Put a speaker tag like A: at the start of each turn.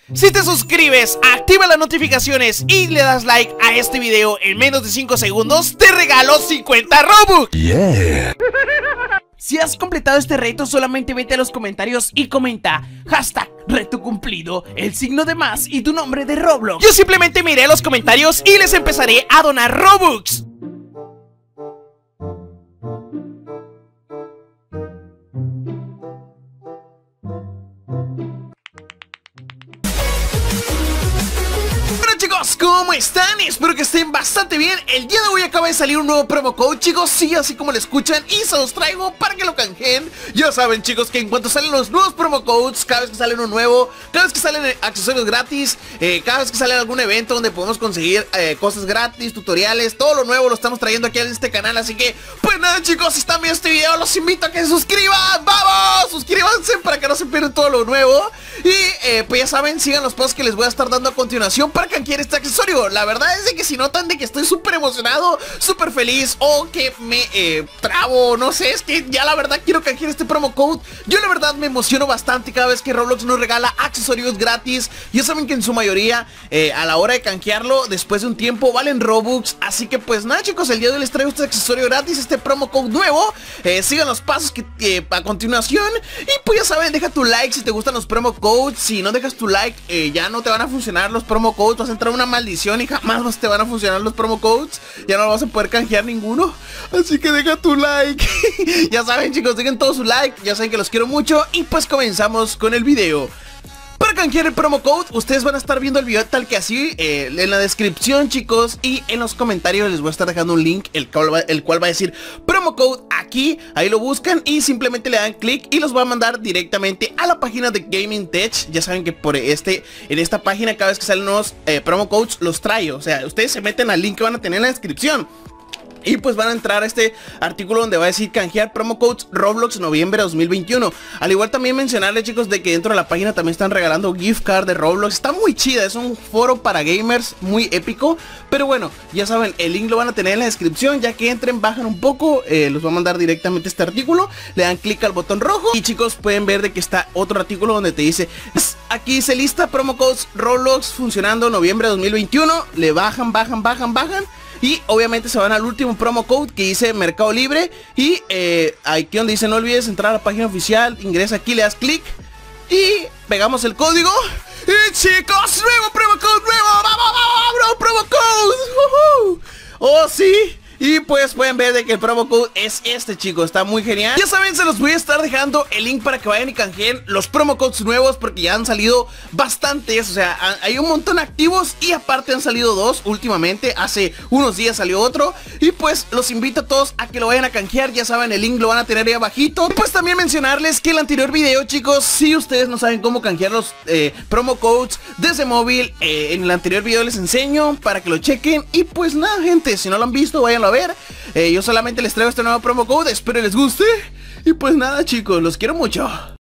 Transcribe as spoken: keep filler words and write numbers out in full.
A: Si te suscribes, activa las notificaciones y le das like a este video en menos de cinco segundos, te regalo cincuenta Robux.
B: Yeah.
A: Si has completado este reto, solamente vete a los comentarios y comenta hashtag reto cumplido, el signo de más y tu nombre de Roblox. Yo simplemente miré los comentarios y les empezaré a donar Robux. Chicos, ¿cómo están? Espero que estén bastante bien. El día de hoy acaba de salir un nuevo promo code, chicos, sí, así como lo escuchan, y se los traigo para que lo canjeen. Ya saben, chicos, que en cuanto salen los nuevos promo codes, cada vez que sale uno nuevo, cada vez que salen accesorios gratis, eh, cada vez que sale algún evento donde podemos conseguir eh, cosas gratis, tutoriales, todo lo nuevo lo estamos trayendo aquí en este canal. Así que, pues nada, chicos, si están viendo este video, los invito a que se suscriban. ¡Vamos! Suscríbanse para que no se pierdan todo lo nuevo. Y, eh, pues ya saben, sigan los posts que les voy a estar dando a continuación para canjear este accesorio. La verdad es de que si notan de que estoy súper emocionado, súper feliz, o que me eh, trabo, no sé, es que ya la verdad quiero canjear este promo code. Yo la verdad me emociono bastante cada vez que Roblox nos regala accesorios gratis. Ya saben que en su mayoría eh, a la hora de canjearlo, después de un tiempo, valen Robux. Así que pues nada, chicos, el día de hoy les traigo este accesorio gratis, este promo code nuevo. eh, Sigan los pasos que eh, a continuación. Y pues ya saben, deja tu like si te gustan los promo codes. Si no dejas tu like, eh, ya no te van a funcionar los promo codes. Vas a entrar a una maldición y jamás te van a funcionar los promo codes. Ya no vas a poder canjear ninguno. Así que deja tu like. Ya saben, chicos, dejen todo su like. Ya saben que los quiero mucho. Y pues comenzamos con el video. Para canjear el promo code, ustedes van a estar viendo el video tal que así, eh, en la descripción, chicos, y en los comentarios les voy a estar dejando un link, el cual va, el cual va a decir promo code aquí. Ahí lo buscan y simplemente le dan clic y los va a mandar directamente a la página de Gaming Tech. Ya saben que por este, en esta página cada vez que salen nuevos eh, promo codes los trae. O sea, ustedes se meten al link que van a tener en la descripción y pues van a entrar a este artículo donde va a decir canjear promo codes Roblox noviembre dos mil veintiuno. Al igual también mencionarles, chicos, de que dentro de la página también están regalando gift card de Roblox. Está muy chida, es un foro para gamers muy épico. Pero bueno, ya saben, el link lo van a tener en la descripción. Ya que entren, bajan un poco, eh, los va a mandar directamente a este artículo. Le dan clic al botón rojo y, chicos, pueden ver de que está otro artículo donde te dice, aquí dice lista promo codes Roblox funcionando noviembre dos mil veintiuno. Le bajan, bajan, bajan, bajan y obviamente se van al último promo code que dice Mercado Libre. Y eh, aquí donde dice no olvides entrar a la página oficial, ingresa aquí, le das clic y pegamos el código. Y chicos, nuevo promo code, nuevo, vamos, vamos, vamos, promo code. Uh-huh. Oh sí. Y pues pueden ver de que el promo code es este, chicos, está muy genial. Ya saben, se los voy a estar dejando el link para que vayan y canjeen los promo codes nuevos, porque ya han salido bastantes. O sea, hay un montón activos y aparte han salido dos últimamente. Hace unos días salió otro. Y pues los invito a todos a que lo vayan a canjear. Ya saben, el link lo van a tener ahí abajito. Y pues también mencionarles que el anterior video, chicos, si ustedes no saben cómo canjear los eh, promo codes desde móvil, eh, en el anterior video les enseño para que lo chequen. Y pues nada, gente, si no lo han visto, váyanlo a ver. eh, Yo solamente les traigo este nuevo promo code, espero les guste. Y pues nada, chicos, los quiero mucho.